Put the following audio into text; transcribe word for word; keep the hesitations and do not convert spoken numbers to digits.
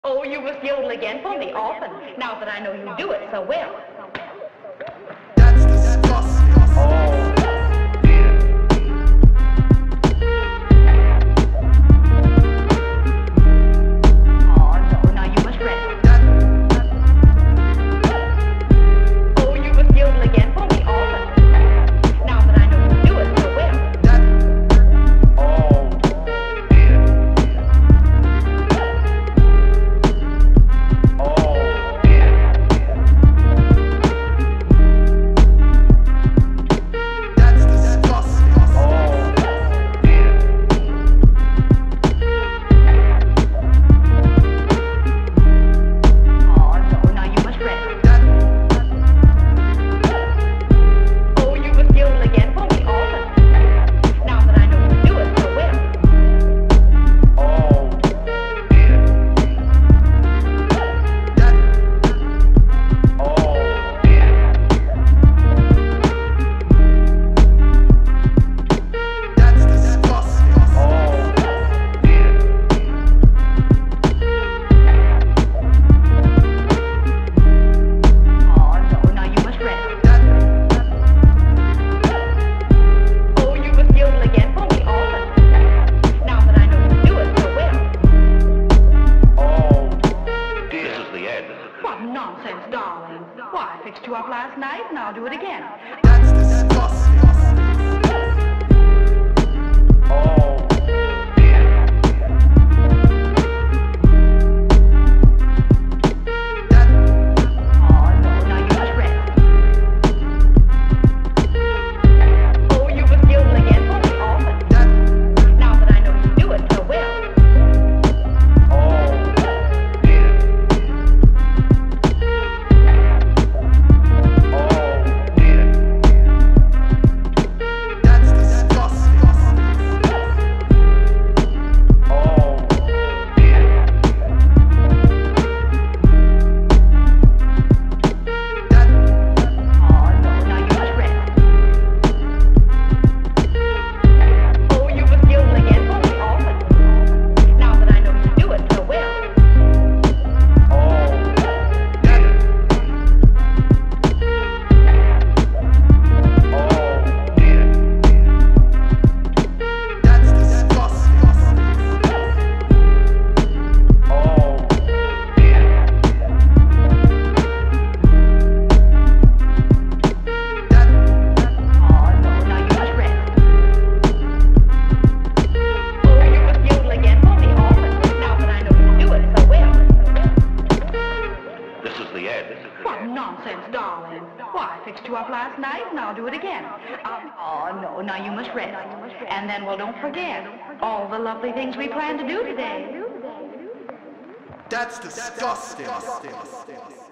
Oh, you must yodel again for me often, now that I know you do it so well. That's disgusting. Oh, dear. Oh, no, now you must rest. Oh, you must yodel again for me often, now that I know you do it so well. Oh, dear. Oh, dear. That's disgusting. Oh, dear. Oh, no, now you must rest. Oh, you must yodel again for me often, now that I know you do it so well. Oh, dear. Oh, dear. That's disgusting. Oh, dear. Oh, no, now you must rest. Oh, you must yodel again for me often, now that I know you do it so well. Oh, dear. This is the end. What nonsense, darling. Why, I fixed you up last night, and I'll do it again. That's disgusting. Oh, dear. Oh, no, now you must rest. Oh, you must yodel again for me often, now that I know you do it so well. Oh, dear. Oh, dear. That's disgusting. Oh, dear. Oh, no, now you must rest. Oh, you must yodel again for me often, now that I know you do it so well. Oh, dear. Oh, dear. That's disgusting. Oh, dear. Oh, no, now you must rest. Oh, you must yodel again for me often, now that I know you do it so well. This is the end. What nonsense, darling. Why, I fixed you up last night, and I'll do it again. Um, oh, no, now you must rest. And then, well, don't forget all the lovely things we plan to do today. That's disgusting.